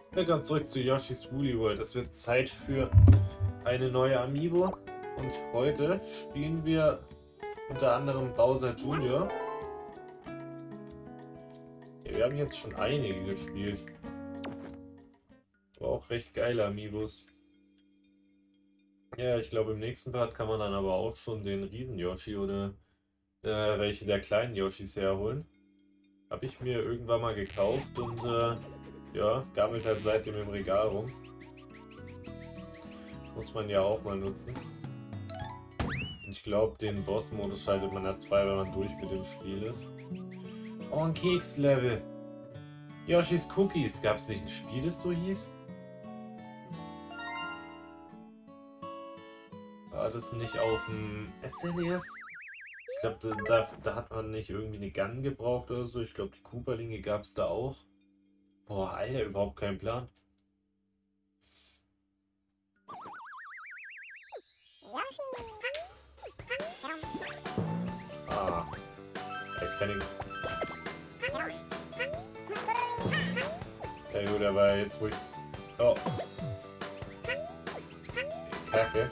Willkommen zurück zu Yoshi's Woolly World. Es wird Zeit für eine neue Amiibo. Und heute spielen wir unter anderem Bowser Jr. Ja, wir haben jetzt schon einige gespielt. Aber auch recht geile Amiibos. Ja, ich glaube im nächsten Part kann man dann aber auch schon den Riesen-Yoshi oder welche der kleinen Yoshis herholen. Habe ich mir irgendwann mal gekauft und ja, gammelt halt seitdem im Regal rum. Muss man ja auch mal nutzen. Und ich glaube, den Boss-Modus schaltet man erst frei, wenn man durch mit dem Spiel ist. Oh, ein Keks-Level. Yoshi's Cookies. Gab es nicht ein Spiel, das so hieß? War das nicht auf dem SNES? Ich glaube, da hat man nicht irgendwie eine Gun gebraucht oder so. Ich glaube, die Koopalinge gab es da auch. Boah, Alter, überhaupt kein Plan. Ah, ich kann den... Ja gut, aber jetzt wo ich das... Oh. Kacke.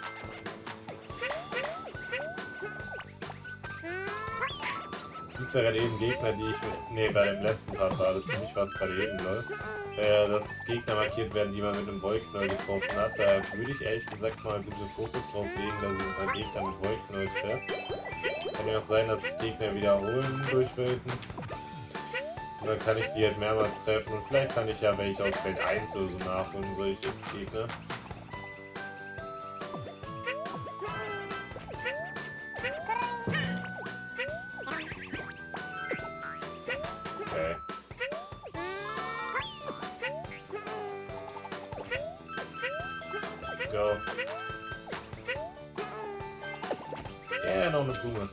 Das ist ja gerade eben Gegner, die ich mit... Ne, bei dem letzten Part war das. Für mich war es gerade eben, lol. Dass Gegner markiert werden, die man mit einem Wollknäuel getroffen hat. Da würde ich ehrlich gesagt mal ein bisschen Fokus drauf legen, dass ich ein paar Gegner mit Wollknäuel treffe. Kann ja auch sein, dass sich Gegner wiederholen durch Welten. Und dann kann ich die halt mehrmals treffen und vielleicht kann ich ja welche aus Feld 1 oder so nachholen, solche Gegner. Okay. Let's go. Ja, noch eine Blume.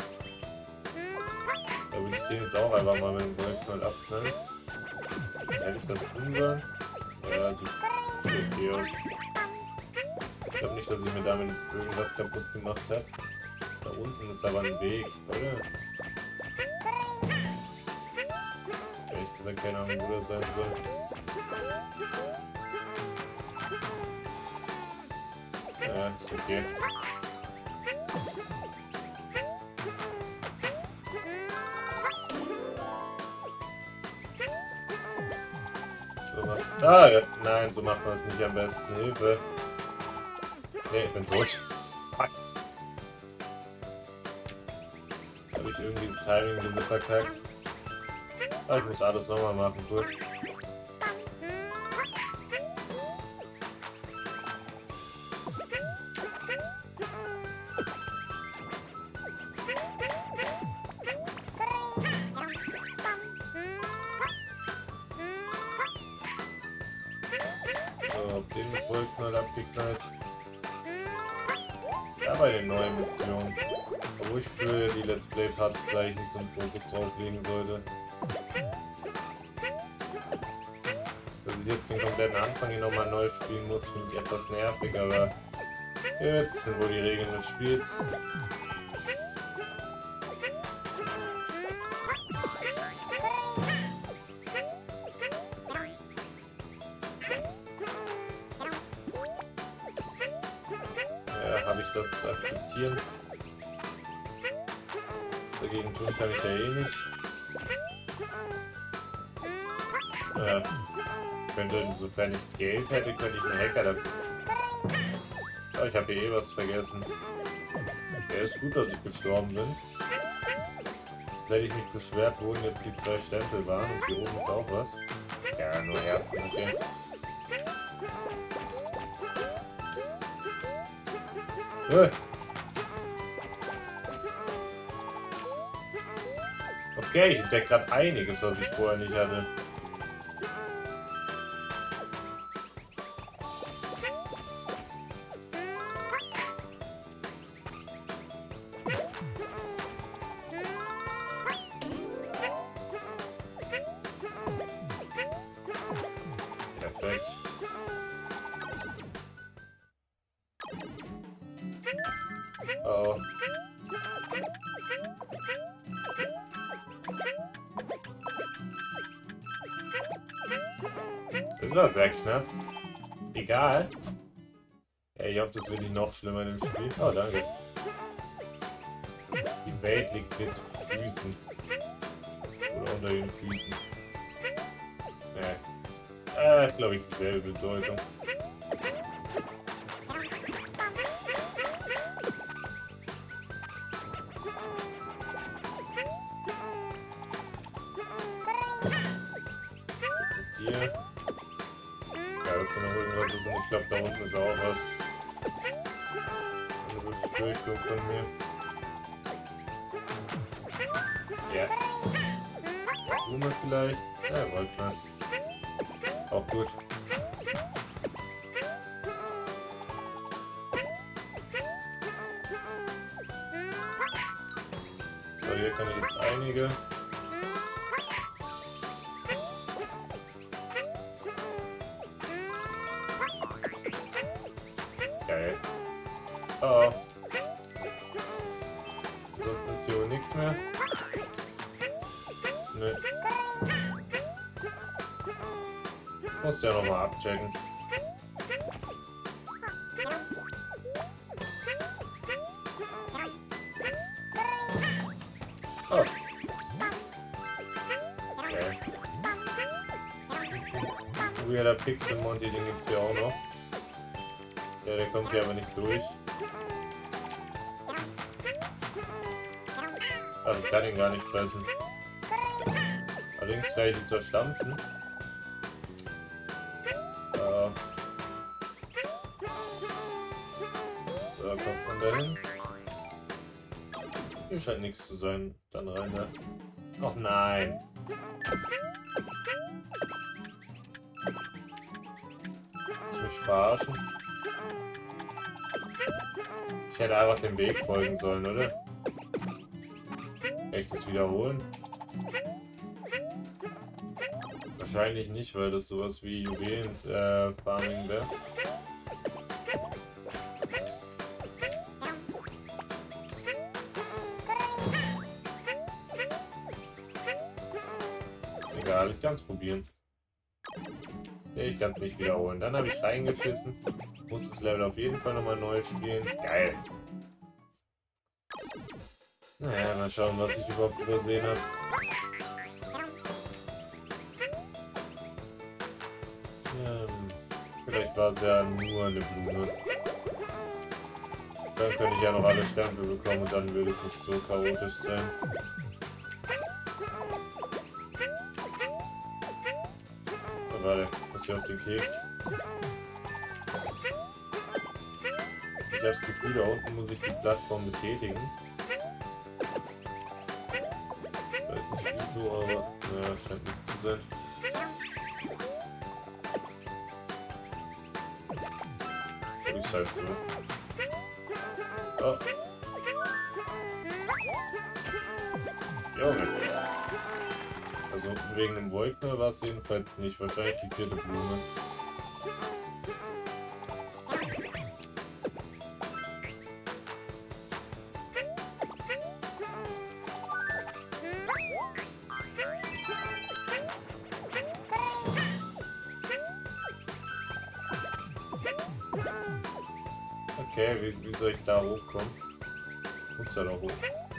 Da würde ich den jetzt auch einfach mal mit dem Wollknäuel abknallen. Hätte ich das tun sollen? Ja, die sieht okay aus. Ich glaube nicht, dass ich mir damit jetzt irgendwas kaputt gemacht habe. Da unten ist aber ein Weg, oder? Ehrlich gesagt, keine Ahnung, wo das sein soll. Ja, ist okay. Ah, ja. Nein, so macht man es nicht am besten. Hilfe. Ne, ich bin tot. Habe ich irgendwie das Timing ein bisschen verkackt. Ah, ich muss alles nochmal machen. Gut. So, den Wollknäuel abgeknallt. Ja, bei den neuen Missionen. Obwohl ich für die Let's Play Parts gleich nicht so einen Fokus drauf legen sollte. Dass ich jetzt den kompletten Anfang hier nochmal neu spielen muss, finde ich etwas nervig, aber jetzt sind wohl die Regeln des Spiels. Habe ich das zu akzeptieren? Was dagegen tun kann ich ja eh nicht. Sofern ich Geld hätte, könnte ich einen Hacker dafür. Oh, ich habe hier eh was vergessen. Ja, ist gut, dass ich gestorben bin. Jetzt hätte ich mich beschwert, wo jetzt die 2 Stempel waren. Und hier oben ist auch was. Ja, nur Herzen, okay. Okay, ich entdecke gerade einiges, was ich vorher nicht hatte. Perfekt. Oh. Das war sehr knapp. Egal. Ja, ich hoffe, das wird nicht noch schlimmer in dem Spiel. Oh, danke. Die Welt liegt mir zu Füßen. Oder unter den Füßen. Glaube ich, dieselbe Bedeutung. Hier. Ja, das ist noch irgendwas, ist. Und ich glaube, da unten ist auch was. Eine Befürchtung von mir. Ja. Blume vielleicht? Ja, wollte mal. Auch gut. So, hier kann ich jetzt einige. Geil. Oh. Sonst ist hier nichts mehr. Ne. Muss ja nochmal abchecken. Oh. Okay. Weirder Pixelmonty, den gibt's hier auch noch. Ja, der kommt hier aber nicht durch. Ach, ich kann ihn gar nicht fressen. Allerdings kann ich ihn zerstampfen. So, kommt man da hin. Hier scheint nichts zu sein. Dann rein da. Ach nein. Willst du mich verarschen? Ich hätte einfach dem Weg folgen sollen, oder? Kann ich das wiederholen? Wahrscheinlich nicht, weil das sowas wie Juwelen-Farming wäre. Egal, ich kann es probieren. Nee, ich kann es nicht wiederholen. Dann habe ich reingeschissen. Muss das Level auf jeden Fall nochmal neu spielen. Geil. Naja, mal schauen, was ich überhaupt übersehen habe. Vielleicht war es ja nur eine Blume. Dann könnte ich ja noch alle Stempel bekommen und dann würde es nicht so chaotisch sein. Oh, warte, muss ich auf den Keks. Ich habe das Gefühl, da unten muss ich die Plattform betätigen. Ich weiß nicht wieso, aber ja, scheint nichts zu sein. Ist halt so. Oh. Junge. Also wegen dem Wolkner war es jedenfalls nicht. Wahrscheinlich die 4. Blume. Okay, wie soll ich da hochkommen? Ich muss ja da hoch.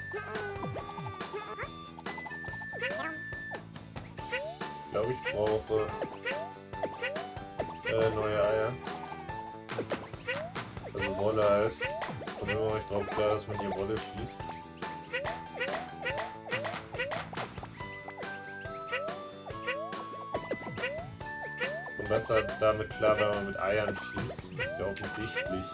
Ich glaube, ich brauche neue Eier. Also Wolle halt. Und immer mal drauf klar, dass man hier Wolle schießt. Und besser damit klar, wenn man mit Eiern schießt. Das ist ja offensichtlich.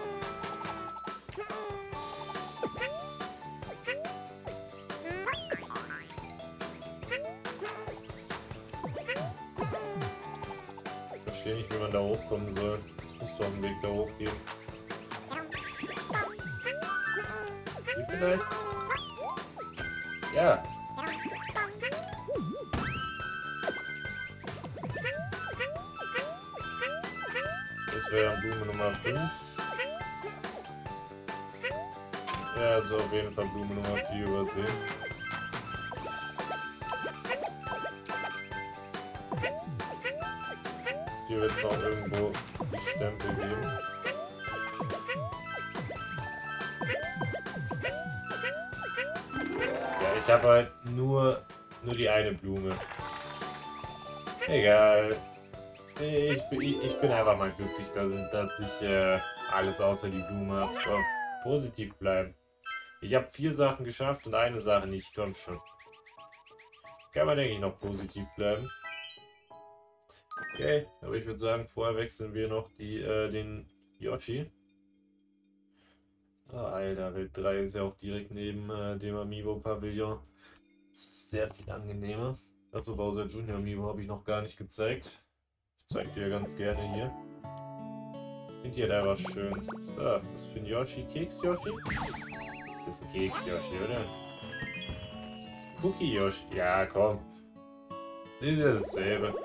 Ich verstehe nicht, wie man da hochkommen soll. Es muss doch einen Weg da hoch geben. Hier vielleicht? Ja. Das wäre dann Blume Nummer 5. Ja, also auf jeden Fall Blume Nummer 4 übersehen. hier wird es noch irgendwo die Stempel geben. Ja, ich habe halt nur die eine Blume. Egal. Ich bin einfach mal glücklich, dass ich alles außer die Blume habe. Komm, positiv bleiben. Ich habe 4 Sachen geschafft und eine Sache nicht. Komm schon. Kann man, denke ich, noch positiv bleiben. Okay, aber ich würde sagen, vorher wechseln wir noch den Yoshi. Oh, Alter, Welt 3 ist ja auch direkt neben dem Amiibo-Pavillon. Das ist sehr viel angenehmer. Also Bowser Junior Amiibo habe ich noch gar nicht gezeigt. Ich zeige dir ganz gerne hier. Finde ich da was schön. So, was für ein Yoshi? Keks-Yoshi? Das ist ein Keks-Yoshi, oder? Cookie-Yoshi? Ja, komm. Das ist ja dasselbe.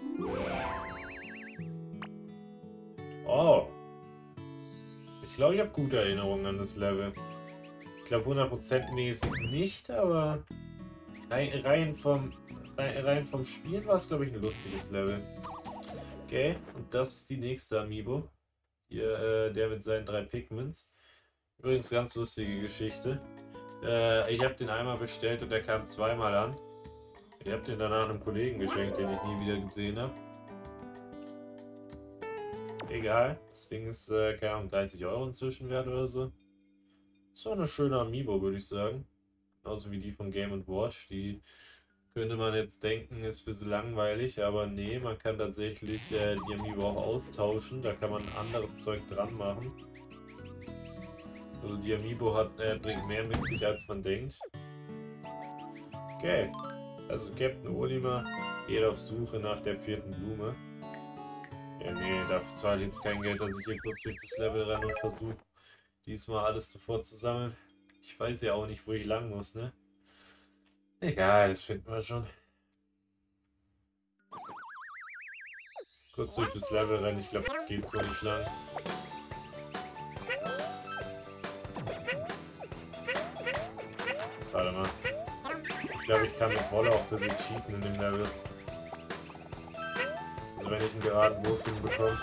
Oh. Ich glaube, ich habe gute Erinnerungen an das Level. Ich glaube 100% mäßig nicht, aber rein vom Spielen war es, glaube ich, ein lustiges Level. Okay, und das ist die nächste Amiibo. Hier, der mit seinen 3 Pigments. Übrigens ganz lustige Geschichte. Ich habe den einmal bestellt und der kam zweimal an. Ich habe den danach einem Kollegen geschenkt, den ich nie wieder gesehen habe. Egal, das Ding ist, keine Ahnung, 30 Euro inzwischen wert oder so. Ist auch eine schöne Amiibo, würde ich sagen. Genauso wie die von Game & Watch. Die könnte man jetzt denken, ist ein bisschen langweilig, aber nee, man kann tatsächlich die Amiibo auch austauschen. Da kann man anderes Zeug dran machen. Also die Amiibo bringt mehr mit sich, als man denkt. Okay, also Captain Olimar geht auf Suche nach der 4. Blume. Ja, nee, dafür zahle ich jetzt kein Geld, dass ich hier kurz durch das Level renne und versuche, diesmal alles sofort zu sammeln. Ich weiß ja auch nicht, wo ich lang muss, ne? Egal, das finden wir schon. Kurz durch das Level rennen, ich glaube, das geht so nicht lang. Warte mal. Ich glaube, ich kann mit Wolle auch ein bisschen cheaten in dem Level. Also wenn ich einen geraden Wurf hinbekomme.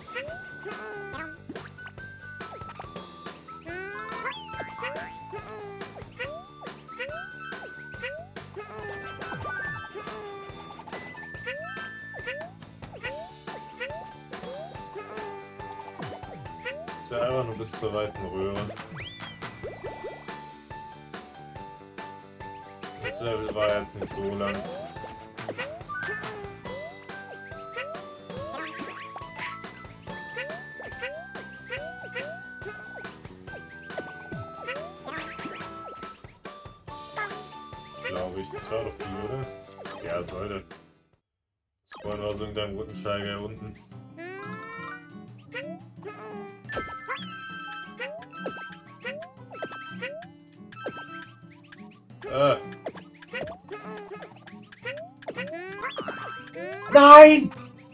Ist ja einfach nur bis zur weißen Röhre. Das Level war jetzt nicht so lang. Glaube ich. Das war doch die, oder? Ja, sollte. Das wollen wir aus irgendeinem guten Steiger unten. Nein!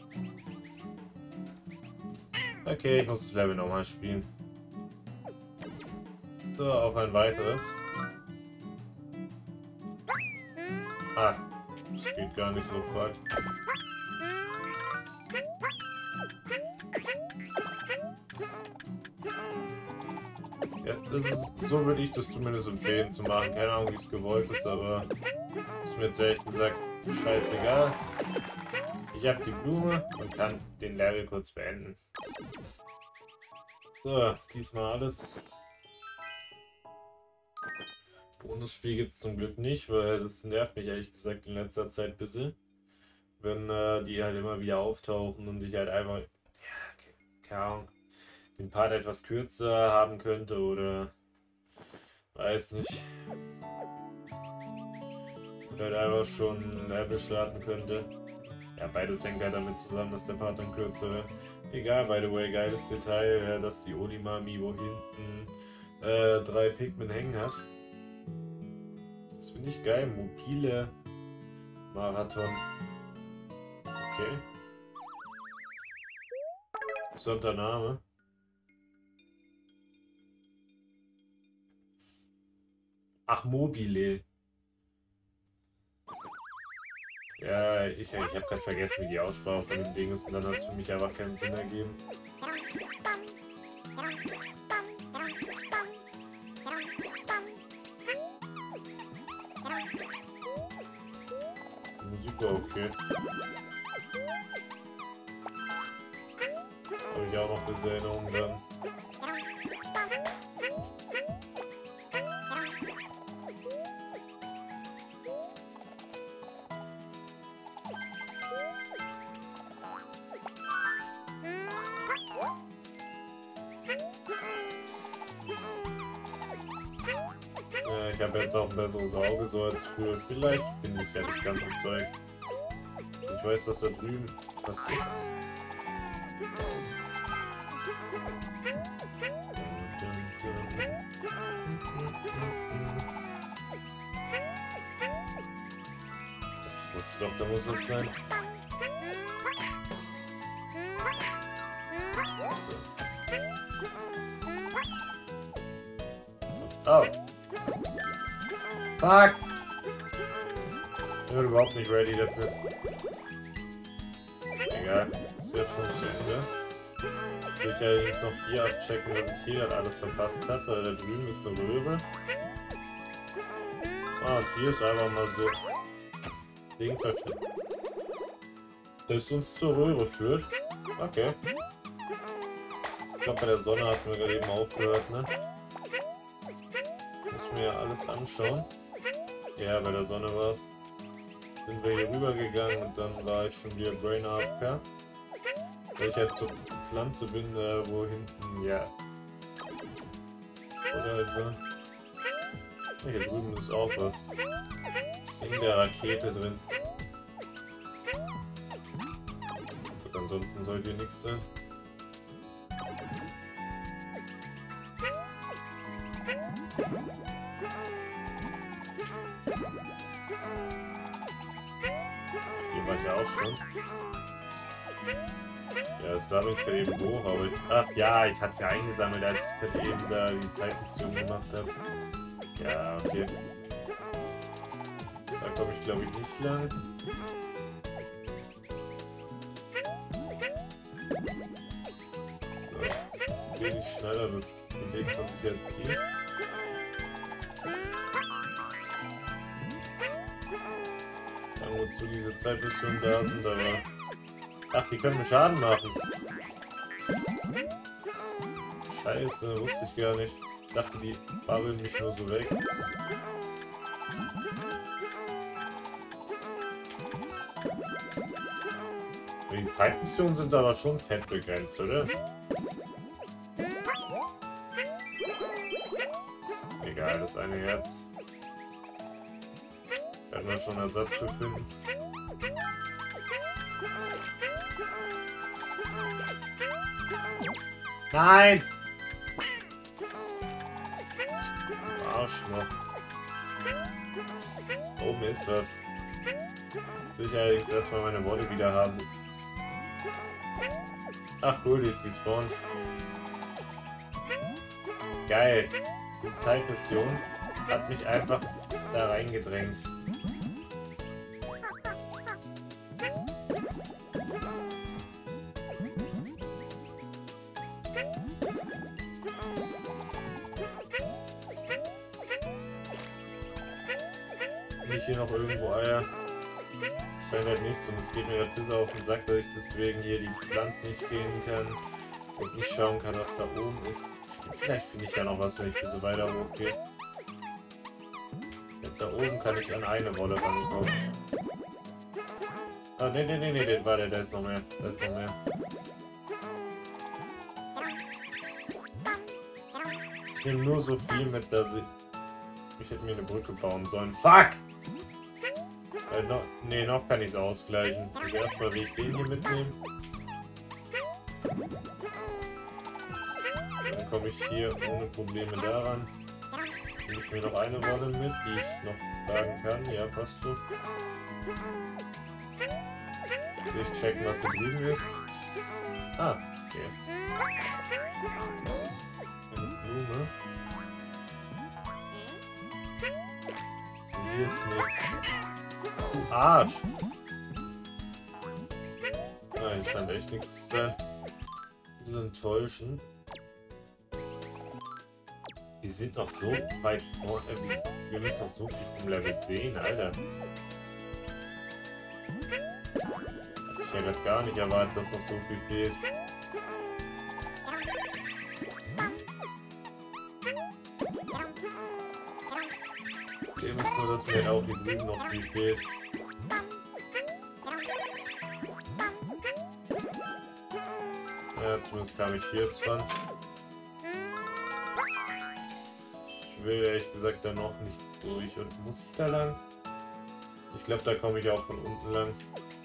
Okay, ich muss das Level nochmal spielen. So, auf ein weiteres. Ah, das geht gar nicht sofort. Ja, so würde ich das zumindest empfehlen zu machen. Keine Ahnung, wie es gewollt ist, aber ist mir jetzt ehrlich gesagt scheißegal. Ich habe die Blume und kann den Level kurz beenden. So, diesmal alles. Bonusspiel gibt es zum Glück nicht, weil das nervt mich ehrlich gesagt in letzter Zeit ein bisschen. Wenn die halt immer wieder auftauchen und ich halt einfach, ja, keine Ahnung, den Part etwas kürzer haben könnte oder weiß nicht. Oder halt einfach schon ein Level starten könnte. Ja, beides hängt halt damit zusammen, dass der Part dann kürzer wäre. Egal, by the way, geiles Detail, dass die Olimar Amiibo hinten 3 Pikmin hängen hat. Das finde ich geil. Mobile Marathon. Okay. Interessanter Name. Ach, Mobile. Ja, ich habe gerade vergessen, wie die Aussprache von dem Ding ist und dann hat es für mich einfach keinen Sinn ergeben. Die Musik war okay. Habe ich auch noch diese Erinnerungen dann. Ja, ich habe jetzt auch ein besseres Auge so als früher. Vielleicht finde ich ja das ganze Zeug. Ich weiß, dass da drüben was ist. Ich wusste doch, da muss was sein. Oh. Fuck! Ich bin überhaupt nicht ready dafür. Egal, ist jetzt schon zu Ende. Jetzt will ich allerdings noch hier abchecken, was ich hier gerade alles verpasst habe, weil da drüben ist eine Röhre. Ah, und hier ist einfach mal so Ding versteckt. Das uns zur Röhre führt. Okay. Ich glaube, bei der Sonne hatten wir gerade eben aufgehört, ne? Müssen wir ja alles anschauen. Ja, bei der Sonne war es. Sind wir hier rüber gegangen und dann war ich schon wieder Brain AFK. Weil ich halt zur Pflanze bin, wo hinten, ja. Oder etwa. Hier drüben ist auch was. In der Rakete drin. Und ansonsten sollte hier nichts sein. Hier war ich ja auch schon. Ja, das war ich gerade eben hoch, aber ich... Ach ja, ich hatte es ja eingesammelt, als ich gerade eben da die Zeitmission gemacht habe. Ja, okay. Da komme ich glaube ich nicht lang. So. Wenig schneller bewegt man sich jetzt hier. Dann wozu diese Zeitmissionen da sind, aber... Ach, die können mir Schaden machen. Scheiße, wusste ich gar nicht. Ich dachte, die babbeln mich nur so weg. Die Zeitmissionen sind aber schon fett begrenzt, oder? Egal, das eine Herz. Werden wir schon Ersatz für finden. Nein! Arschloch. Da oben ist was. Jetzt will ich allerdings erstmal meine Wolle wieder haben. Ach cool, die ist die Spawn. Geil. Diese Zeitmission hat mich einfach da reingedrängt. Nicht hier noch irgendwo Eier. Scheint halt nichts und es geht mir halt bis auf den Sack, dass ich deswegen hier die Pflanzen nicht finden kann und nicht schauen kann, was da oben ist. Vielleicht finde ich ja noch was, wenn ich ein bisschen weiter hochgehe. Da oben kann ich an eine Wolle rankommen. Ah, nee, warte, da ist noch mehr. Da ist noch mehr. Ich nehme nur so viel mit, dass ich hätte mir eine Brücke bauen sollen. Fuck! Nee, noch kann ich es ausgleichen. Also erstmal will ich den hier mitnehmen. Dann komme ich hier ohne Probleme daran. Nehme ich mir noch eine Wolle mit, die ich noch tragen kann. Ja, passt so. Jetzt will ich checken, was hier drüben ist. Ah, okay. Eine Blume. Und hier ist nichts. Du Arsch! hier scheint echt nichts zu sein. So enttäuschend. Die sind noch so weit vor. Wir müssen noch so viel vom Level sehen, Alter. Ich hätte gar nicht erwartet, dass noch so viel fehlt. Problem ist nur, dass mir auch hier drüben noch viel fehlt. Ja, zumindest kam ich hier dran. Ich will ehrlich gesagt da noch nicht durch. Und muss ich da lang? Ich glaube, da komme ich auch von unten lang.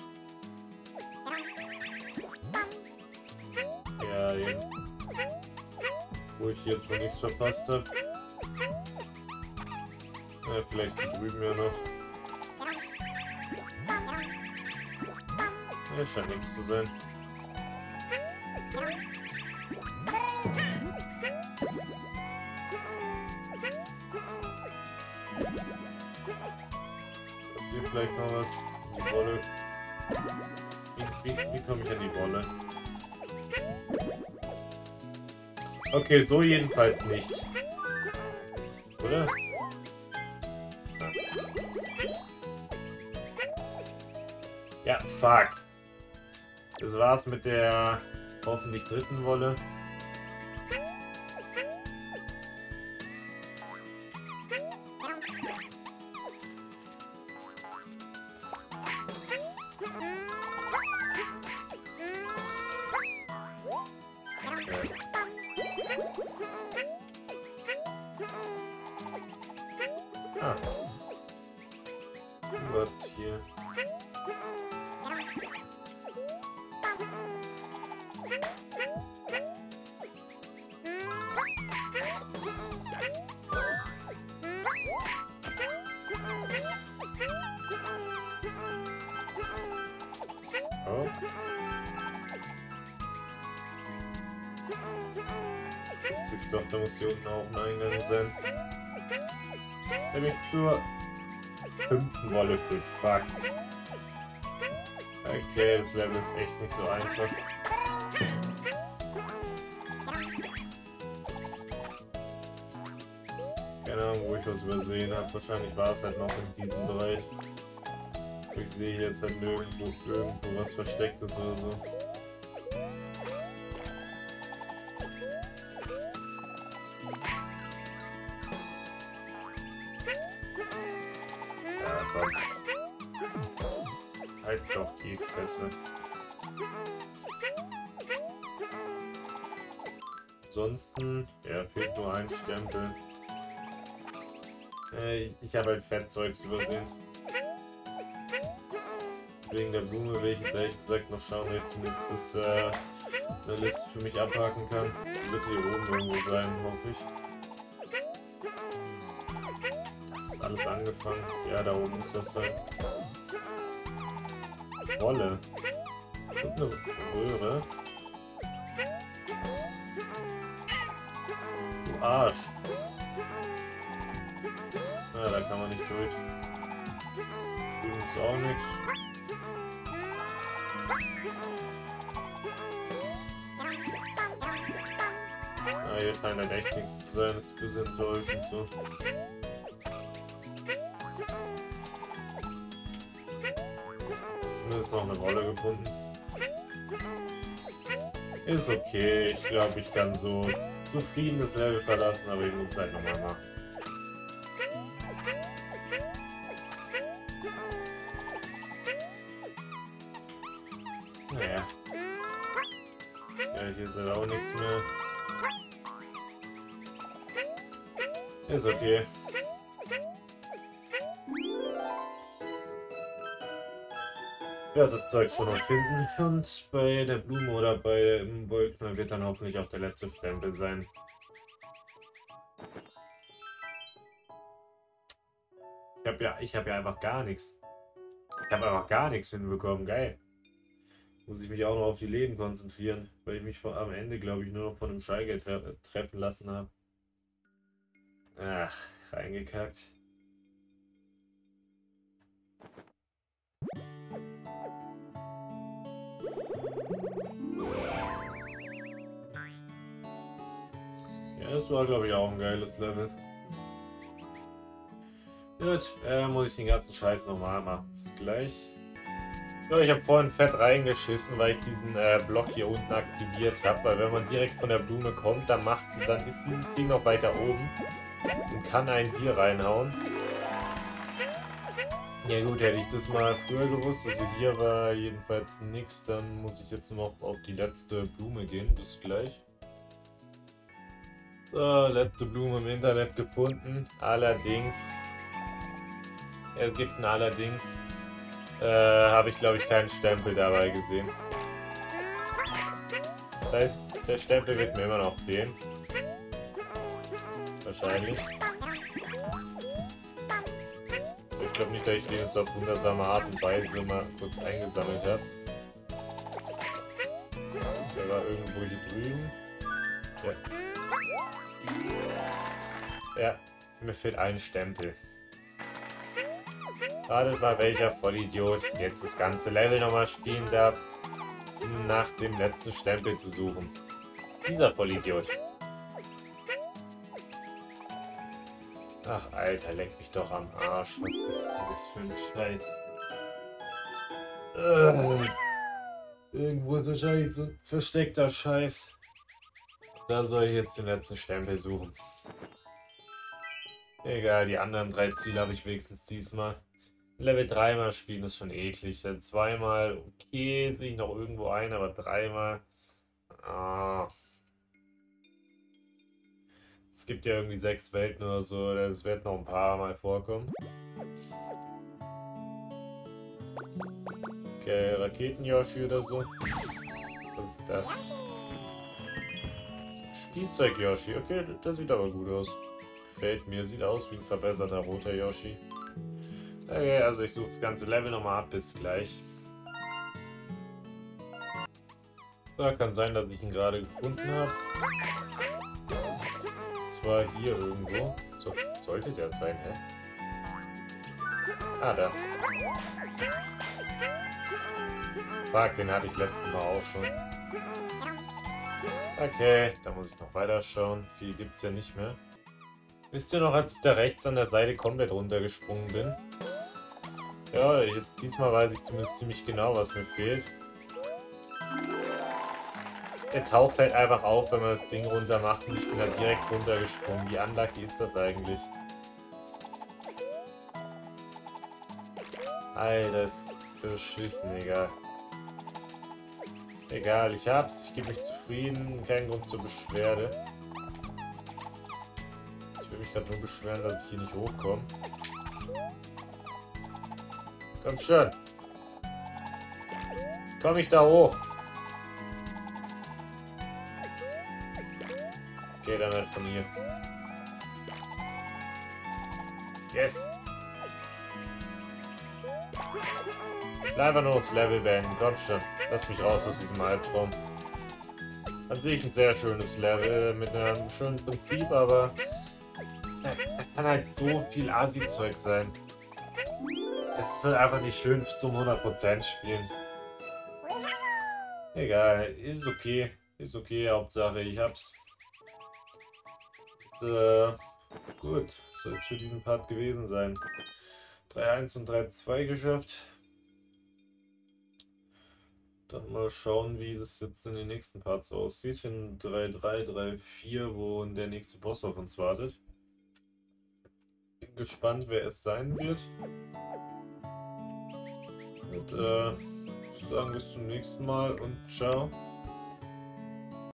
Ja, eben. Wo ich jetzt wohl nichts verpasst habe. Ja, vielleicht hier drüben ja noch. Ja, scheint nichts zu sein. Ist hier vielleicht noch was? Die Wolle. Wie komme ich an die Wolle? Okay, so jedenfalls nicht. Oder? Ja, fuck. Das war's mit der hoffentlich dritten Wolle. Ah. Du warst hier. Oh. Das ist doch, da muss hier unten auch ein Eingang sein. Nämlich zur 5. Wolle führt. Fuck. Okay, das Level ist echt nicht so einfach. Keine Ahnung, wo ich was übersehen habe. Wahrscheinlich war es halt noch in diesem Bereich. Ich sehe jetzt halt nirgendwo was Verstecktes oder so. Ja, komm. Halt doch die Fresse. Ansonsten, ja, fehlt nur ein Stempel. Ich habe halt Fettzeugs übersehen. Wegen der Blume will ich jetzt ehrlich gesagt noch schauen, dass ich zumindest das, eine Liste für mich abhaken kann. Die wird hier oben irgendwo sein, hoffe ich. Hat das alles angefangen? Ja, da oben muss was sein. Wolle. Und eine Röhre. Du Arsch. Na, da kann man nicht durch. Drüben ist auch nichts. Ah, hier scheint halt echt nichts zu sein. Das ist ein bisschen enttäuschend so. Zumindest noch eine Rolle gefunden. Ist okay. Ich glaube, ich kann so zufrieden das Level verlassen, aber ich muss es halt nochmal machen. Naja. Ja, hier ist halt auch nichts mehr. Ist okay. Ja, das Zeug schon noch finden. Und bei der Blume oder bei dem Wollknall wird dann hoffentlich auch der letzte Stempel sein. Ich habe ja einfach gar nichts. Ich habe einfach gar nichts hinbekommen. Geil. Muss ich mich auch noch auf die Leben konzentrieren, weil ich mich am Ende, glaube ich, nur noch von einem Schallgeld treffen lassen habe. Ach, reingekackt. Das war, glaube ich, auch ein geiles Level. Gut, muss ich den ganzen Scheiß nochmal machen. Bis gleich. Ja, ich habe vorhin fett reingeschissen, weil ich diesen Block hier unten aktiviert habe. Weil wenn man direkt von der Blume kommt, dann ist dieses Ding noch weiter oben und kann einen hier reinhauen. Ja gut, hätte ich das mal früher gewusst, also hier war jedenfalls nichts, dann muss ich jetzt nur noch auf die letzte Blume gehen. Bis gleich. So, letzte Blume im Internet gefunden. Allerdings, es gibt ein Allerdings, habe ich glaube ich keinen Stempel dabei gesehen. Das heißt, der Stempel wird mir immer noch fehlen. Wahrscheinlich. Ich glaube nicht, dass ich den jetzt auf wundersame Art und Weise mal kurz eingesammelt habe. Der war irgendwo hier drüben. Ja. Ja, mir fehlt ein Stempel. Ratet mal, welcher Vollidiot jetzt das ganze Level nochmal spielen darf, um nach dem letzten Stempel zu suchen. Dieser Vollidiot. Ach, Alter, leck mich doch am Arsch. Was ist denn das für ein Scheiß? Irgendwo ist wahrscheinlich so ein versteckter Scheiß. Da soll ich jetzt den letzten Stempel suchen. Egal, die anderen 3 Ziele habe ich wenigstens diesmal. Level 3 mal spielen ist schon eklig. Dann 2-mal okay, sehe ich noch irgendwo ein, aber 3-mal. Ah. Es gibt ja irgendwie 6 Welten oder so, das wird noch ein paar Mal vorkommen. Okay, Raketen-Yoshi oder so. Was ist das? Spielzeug-Yoshi, okay, das sieht aber gut aus. Gefällt mir, sieht aus wie ein verbesserter roter Yoshi. Okay, also ich suche das ganze Level nochmal ab, bis gleich. Da kann sein, dass ich ihn gerade gefunden habe. Zwar hier irgendwo. So, sollte der sein, hä? Ah, da. Fuck, den hatte ich letztes Mal auch schon. Okay, da muss ich noch weiter schauen. Viel gibt's ja nicht mehr. Wisst ihr noch, als ich da rechts an der Seite komplett runtergesprungen bin? Ja, jetzt diesmal weiß ich zumindest ziemlich genau, was mir fehlt. Er taucht halt einfach auf, wenn man das Ding runter macht und ich bin da direkt runtergesprungen. Wie unlucky ist das eigentlich? Alter, ist beschissen, egal. Egal, ich hab's, ich gebe mich zufrieden, kein Grund zur Beschwerde. Ich will mich gerade nur beschweren, dass ich hier nicht hochkomme. Komm schon. Komm ich da hoch? Okay, dann halt von hier. Yes. Bleib einfach nur das Level beenden. Komm schon. Lass mich raus aus diesem Albtraum. An sich ein sehr schönes Level mit einem schönen Prinzip, aber da kann halt so viel Asi-Zeug sein. Es ist halt einfach nicht schön zum 100% spielen. Egal, ist okay. Ist okay, Hauptsache ich hab's. Gut, soll es für diesen Part gewesen sein. 3-1 und 3-2 geschafft. Dann mal schauen, wie das jetzt in den nächsten Parts aussieht. In 3-3, 3-4, wo der nächste Boss auf uns wartet. Bin gespannt, wer es sein wird. Und ich würde sagen, bis zum nächsten Mal und ciao.